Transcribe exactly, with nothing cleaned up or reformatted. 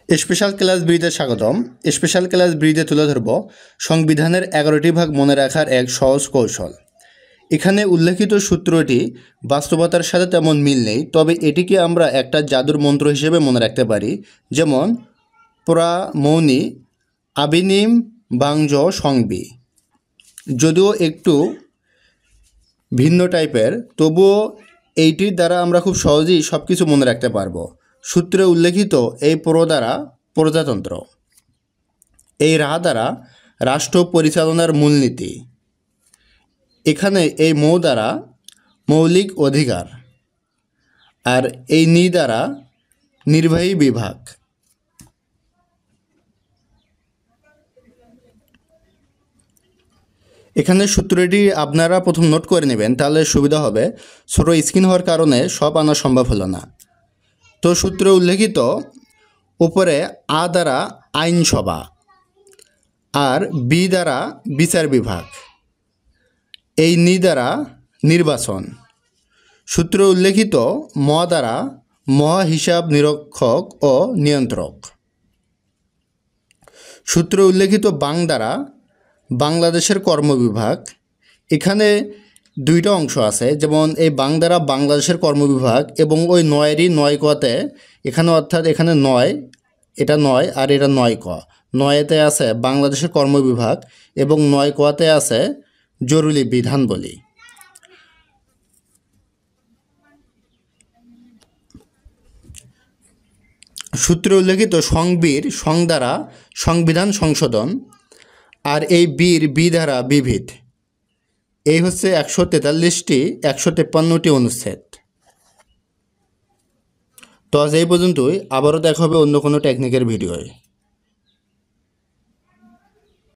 Special class বিতে স্বাগতম। Special class বিতে তুলে ধরব সংবিধানের এগারোটি ভাগ মনে রাখার এক সহজ কৌশল। এখানে উল্লেখিত সূত্রটি বাস্তবতার সাথে তেমন মিল নেই, তবে এটিকে আমরা একটা জাদুর মন্ত্র হিসেবে মনে রাখতে পারি। যেমন প্রা মৌনি আবিনিম বাংজ সংবি। যদিও একটু ভিন্ন টাইপের, তবুও এইটির দ্বারা আমরা খুব সহজেই সব কিছু মনে রাখতে পারবো। সূত্রে উল্লেখিত এই প্র দ্বারা প্রজাতন্ত্র, এই রা দ্বারা রাষ্ট্র পরিচালনার মূলনীতি, এখানে এই মৌ দ্বারা মৌলিক অধিকার, আর এই নি দ্বারা নির্বাহী বিভাগ। এখানে সূত্রটি আপনারা প্রথম নোট করে নেবেন, তাহলে সুবিধা হবে। ছোটো স্ক্রিন হওয়ার কারণে সব আনা সম্ভব হলো না। তো সূত্রে উল্লেখিত উপরে আ দ্বারা আইনসভা, আর বি দ্বারা বিচার বিভাগ, এই নি দ্বারা নির্বাচন। সূত্রে উল্লেখিত ম দ্বারা মহা হিসাব নিরীক্ষক ও নিয়ন্ত্রক। সূত্রে উল্লেখিত বাং দ্বারা বাংলাদেশের কর্মবিভাগ। এখানে দুইটা অংশ আছে, যেমন এই বাং দ্বারা বাংলাদেশের কর্মবিভাগ এবং ওই নয়েরই নয় কতে, এখানে অর্থাৎ এখানে নয়, এটা নয় আর এটা নয় ক। নয়েতে আছে বাংলাদেশের কর্মবিভাগ এবং নয় কতে আছে জরুরি বিধানবলী। সূত্রে উল্লেখিত সংবির সং দ্বারা সংবিধান সংশোধন, আর এই বীর বি দ্বারা বিবিধ। এই হচ্ছে একশো তেতাল্লিশটি একশো তেপ্পান্নটি অনুচ্ছেদ। তো আজ এই পর্যন্তই, আবারও দেখা হবে অন্য কোনো টেকনিকের ভিডিওয়।